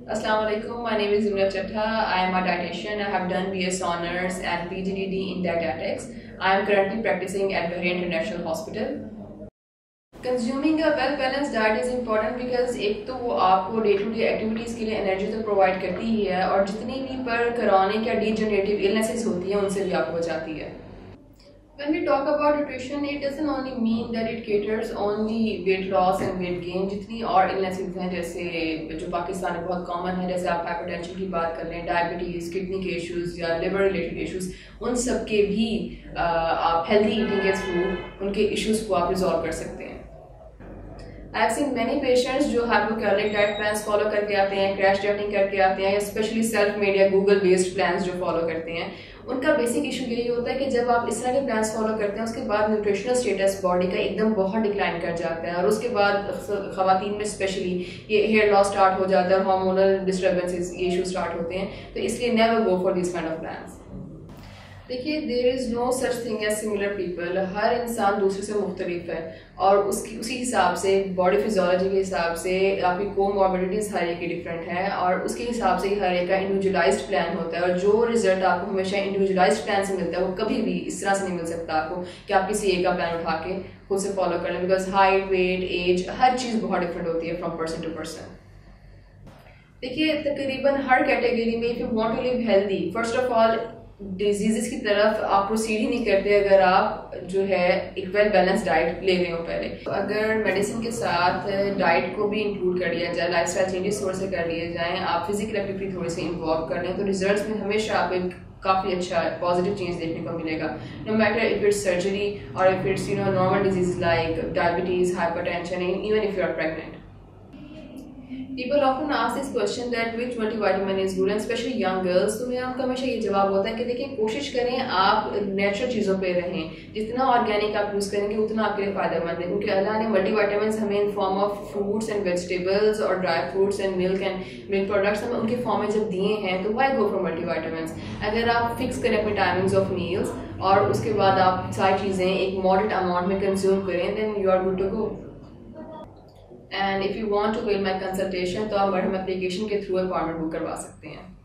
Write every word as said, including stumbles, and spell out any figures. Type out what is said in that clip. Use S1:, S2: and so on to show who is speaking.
S1: Assalamu alaikum. My name is Zimrat Chattha. I am a dietitian. I have done B S honors and P G D D in dietetics. I am currently practicing at Bahrain International Hospital. Consuming a well balanced diet is important because एक तो वो आपको day to day activities के लिए energy तो provide करती ही है और जितनी भी पर क्रॉनिक या डीजनरेटिव इलनेसेस होती हैं उनसे भी आपको बचाती है. When we talk about nutrition, it doesn't only mean that it caters only weight loss and weight gain. जितनी और illnesses हैं जैसे जो पाकिस्तान में बहुत कॉमन है, जैसे आप हाइपरटेंशन की बात कर लें, डायबिटीज़, किडनी के इश्यूज़ या लिवर रिलेटेड इश्यूज़, उन सब के भी आप हेल्दी ईटिंग के थ्रू उनके इश्यूज़ को आप रिजॉल्व कर सकते हैं. I have seen many patients जो हाइपोकैलोरिक डाइट प्लान्स फॉलो करके आते हैं, क्रैश डाइटिंग करके आते हैं या स्पेशली सेल्फ मेड या गूगल बेस्ड प्लान्स जो फॉलो करते हैं. उनका बेसिक इशू यही होता है कि जब आप इस तरह के प्लान्स फॉलो करते हैं उसके बाद न्यूट्रिशनल स्टेटस बॉडी का एकदम बहुत डिक्लाइन कर जाता है और उसके बाद ख़वातीन में स्पेशली ये हेयर लॉस स्टार्ट हो जाता है, हार्मोनल डिस्टर्बेंसेस ये इशू स्टार्ट होते हैं. तो इसलिए never go for this kind of plans. देखिए, there is no such thing as similar people. हर इंसान दूसरे से मुख्तलिफ है और उसकी उसी हिसाब से बॉडी फिजियोलॉजी के हिसाब से आपकी कोमॉर्बिडिटीज़ हर एक की डिफरेंट है और उसके हिसाब से हर एक का इंडिविजुअलाइज्ड प्लान होता है और जो रिजल्ट आपको हमेशा इंडिविजुअलाइज्ड प्लान से मिलता है वो कभी भी इस तरह से नहीं मिल सकता आपको कि आप किसी एक का प्लान उठा के खुद से फॉलो कर लें, बिकॉज हाइट, वेट, एज, हर चीज़ बहुत डिफरेंट होती है फ्रॉम पर्सन टू पर्सन. देखिए, तकरीबन हर कैटेगरी में if you want to live healthy, first of all disease की तरफ आप प्रोसीड ही नहीं करते अगर आप जो है एक वेल बैलेंस डाइट ले रहे हो पहले. तो अगर मेडिसिन के साथ डाइट को भी इंक्लूड कर लिया जाए, लाइफस्टाइल चेंजेस थोड़े से कर लिए जाएं, आप फिजिकल एक्टिविटी थोड़ी सी इन्वॉल्व कर लें तो रिजल्ट्स में हमेशा आप एक काफ़ी अच्छा पॉजिटिव चेंज देखने को मिलेगा. No matter if it's surgery और if it's you know normal disease like diabetes, hypertension, even if you are pregnant. People often ask this question that which multivitamin is good and especially young girls. तो मेरा हमेशा ये जवाब होता है कि देखिए, कोशिश करें आप नेचुरल चीज़ों पे रहें, जितना ऑर्गेनिक आप यूज़ करेंगे उतना आपके लिए फ़ायदेमंद है क्योंकि अल्लाह ने मल्टीविटामिन्स हमें in form of fruits and vegetables और dry fruits and milk and milk products हमें उनके फॉर्म में जब दिए हैं तो वाई गो फॉर मल्टीविटामिन्स. अगर आप फिक्स करें अपने टाइमिंग्स ऑफ मील्स और उसके बाद आप सारी चीज़ें एक मॉडरेट अमाउंट में कंज्यूम करें then you are good to go. And if you want to avail my consultation तो आप मरहम एप्लीकेशन के थ्रू अपॉइंटमेंट बुक करवा सकते हैं.